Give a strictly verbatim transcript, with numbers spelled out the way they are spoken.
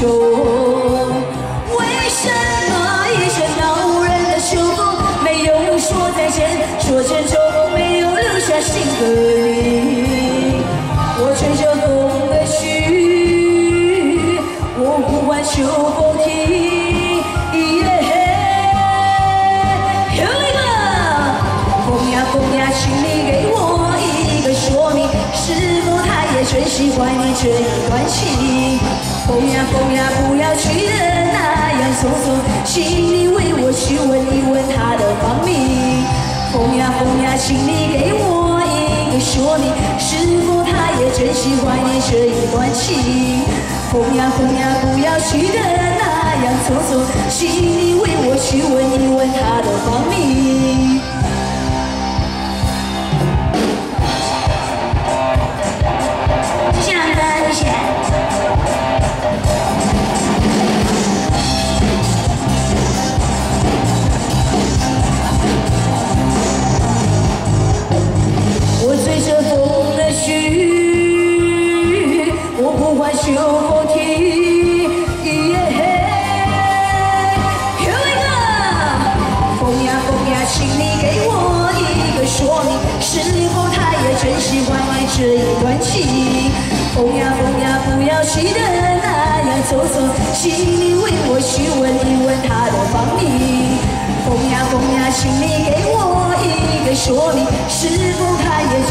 求。为什么一生恼人的秋风，没有说再见，说珍重，没有留下新的你？我吹着风的絮，我呼唤秋风停。 请你给我一个说明，是否他也真喜欢你这一段情？风呀风呀，不要去的那样匆匆，请你为我去问一问他的芳名。风呀风呀，请你给我一个说明，是否他也真喜欢你这一段情？风呀风呀，不要去的那样匆匆，请你为我去问一问他的芳名。 秋风停，风呀风呀，请你给我一个说明，是否他也真喜欢你这一段情？风呀风呀，不要去的那样匆匆，请你为我去问一问他的芳名。风呀风呀，请你给我一个说明，是否他也